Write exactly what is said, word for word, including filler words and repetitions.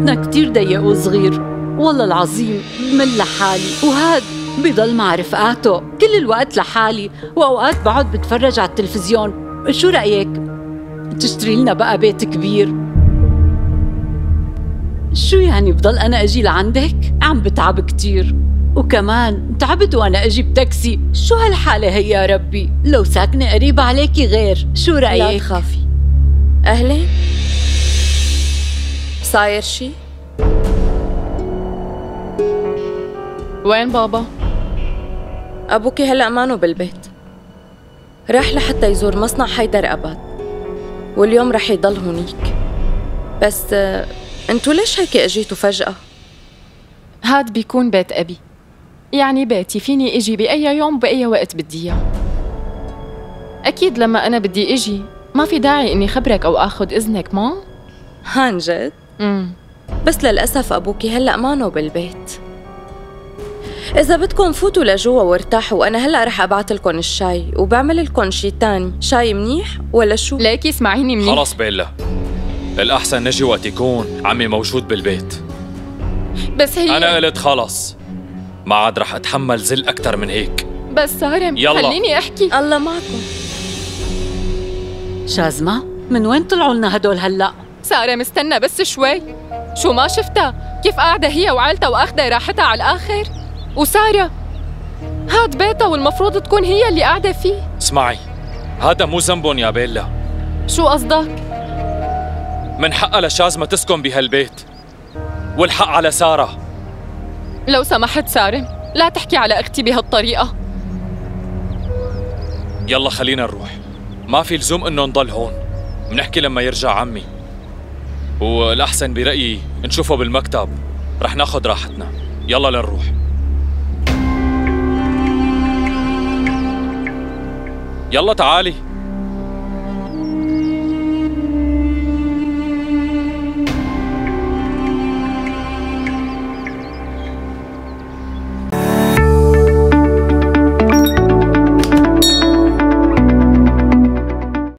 بيتنا كتير ضيق وصغير، والله العظيم بمل لحالي، وهاد بضل مع رفقاته كل الوقت لحالي، وأوقات بقعد بتفرج على التلفزيون. شو رأيك تشتري لنا بقى بيت كبير؟ شو يعني بضل أنا أجي لعندك؟ عم بتعب كتير، وكمان تعبت وأنا أجي بتاكسي. شو هالحالة هي يا ربي؟ لو ساكنة قريبة عليكي غير. شو رأيك؟ لا تخافي. أهلين، صاير شي؟ وين بابا؟ أبوكي هلأ مانو بالبيت، راح لحتى يزور مصنع حيدر أباد، واليوم رح يضل هونيك. بس آه، انتو ليش هيك اجيتوا فجأة؟ هاد بيكون بيت أبي، يعني بيتي، فيني اجي بأي يوم بأي وقت بدي اياه. أكيد لما أنا بدي اجي ما في داعي إني خبرك أو آخذ إذنك، ما؟ عن جد؟ امم بس للأسف أبوكي هلأ مانو بالبيت. إذا بدكم فوتوا لجوا وارتاحوا، وأنا هلأ رح أبعت لكم الشاي وبعمل لكم شي تاني. شاي منيح ولا شو؟ ليكي اسمعيني منيح. خلص بيلا، الأحسن نجي وقت يكون عمي موجود بالبيت. بس هي أنا قلت خلص، ما عاد رح أتحمل زل أكتر من هيك. بس سارة يلا. خليني أحكي. الله معكم. شازمة، من وين طلعوا لنا هدول هلأ؟ سارة مستنى بس شوي. شو ما شفتها كيف قاعدة هي وعائلتها وأخذة راحتها على الآخر؟ وسارة هاد بيتها والمفروض تكون هي اللي قاعدة فيه. اسمعي، هذا مو ذنبهم يا بيلا. شو قصدك؟ من حقها لشازمة تسكن بهالبيت، والحق على سارة. لو سمحت سارة لا تحكي على أختي بهالطريقة. يلا خلينا نروح، ما في لزوم إنه نضل هون، منحكي لما يرجع عمي. والأحسن برأيي نشوفه بالمكتب، رح ناخد راحتنا. يلا لنروح. يلا تعالي.